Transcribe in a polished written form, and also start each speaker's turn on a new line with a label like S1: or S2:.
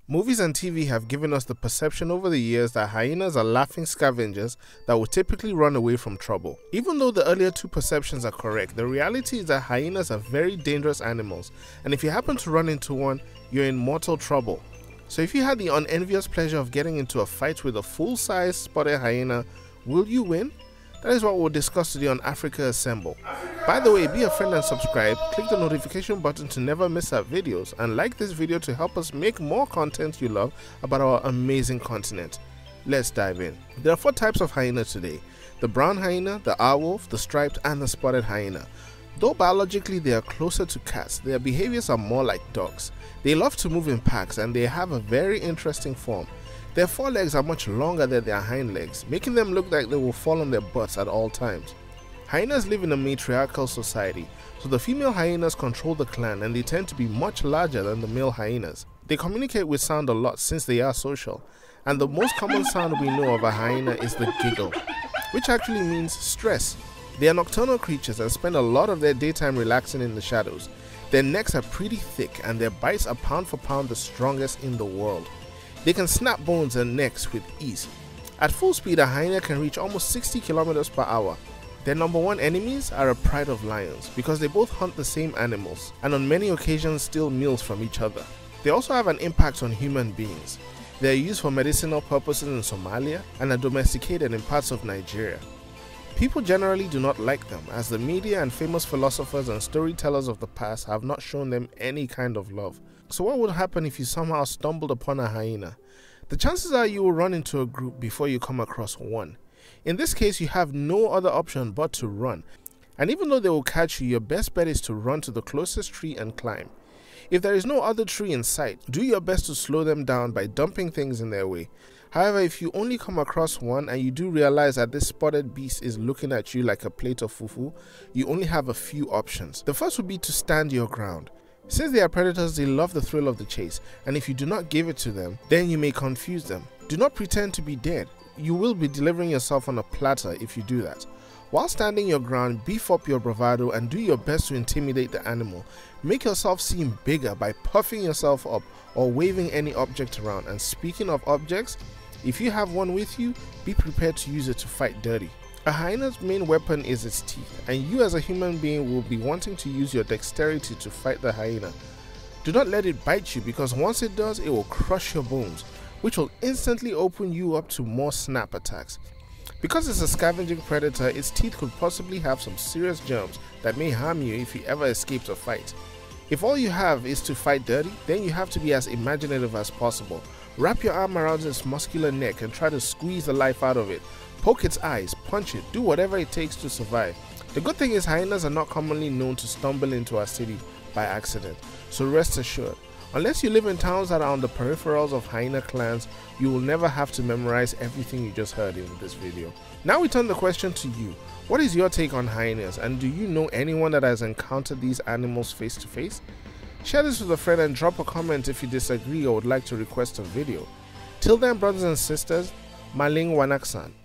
S1: Movies and TV have given us the perception over the years that hyenas are laughing scavengers that will typically run away from trouble. Even though the earlier two perceptions are correct, the reality is that hyenas are very dangerous animals, and if you happen to run into one, you're in mortal trouble. So if you had the unenvious pleasure of getting into a fight with a full-size spotted hyena, will you win? That is what we'll discuss today on Africa Assemble. By the way, be a friend and subscribe, click the notification button to never miss our videos, and like this video to help us make more content you love about our amazing continent. Let's dive in. There are 4 types of hyena today: the brown hyena, the owl, the striped, and the spotted hyena. Though biologically they are closer to cats, their behaviors are more like dogs. They love to move in packs and they have a very interesting form. Their forelegs are much longer than their hind legs, making them look like they will fall on their butts at all times. Hyenas live in a matriarchal society, so the female hyenas control the clan and they tend to be much larger than the male hyenas. They communicate with sound a lot since they are social, and the most common sound we know of a hyena is the giggle, which actually means stress. They are nocturnal creatures and spend a lot of their daytime relaxing in the shadows. Their necks are pretty thick and their bites are pound for pound the strongest in the world. They can snap bones and necks with ease. At full speed, a hyena can reach almost 60 km per hour. Their number one enemies are a pride of lions because they both hunt the same animals and on many occasions steal meals from each other. They also have an impact on human beings. They are used for medicinal purposes in Somalia and are domesticated in parts of Nigeria. People generally do not like them, as the media and famous philosophers and storytellers of the past have not shown them any kind of love. So what would happen if you somehow stumbled upon a hyena? The chances are you will run into a group before you come across one. In this case, you have no other option but to run. And even though they will catch you, your best bet is to run to the closest tree and climb. If there is no other tree in sight, do your best to slow them down by dumping things in their way. However, if you only come across one and you do realize that this spotted beast is looking at you like a plate of fufu, you only have a few options. The first would be to stand your ground. Since they are predators, they love the thrill of the chase, and if you do not give it to them, then you may confuse them. Do not pretend to be dead. You will be delivering yourself on a platter if you do that. While standing your ground, beef up your bravado and do your best to intimidate the animal. Make yourself seem bigger by puffing yourself up or waving any object around. And speaking of objects, if you have one with you, be prepared to use it to fight dirty. A hyena's main weapon is its teeth, and you as a human being will be wanting to use your dexterity to fight the hyena. Do not let it bite you, because once it does, it will crush your bones, which will instantly open you up to more snap attacks. Because it's a scavenging predator, its teeth could possibly have some serious germs that may harm you if you ever escaped a fight. If all you have is to fight dirty, then you have to be as imaginative as possible. Wrap your arm around its muscular neck and try to squeeze the life out of it. Poke its eyes, punch it, do whatever it takes to survive. The good thing is hyenas are not commonly known to stumble into our city by accident, so rest assured. Unless you live in towns that are on the peripherals of hyena clans, you will never have to memorize everything you just heard in this video. Now we turn the question to you. What is your take on hyenas, and do you know anyone that has encountered these animals face to face? Share this with a friend and drop a comment if you disagree or would like to request a video. Till then, brothers and sisters, Maling Wanaksan.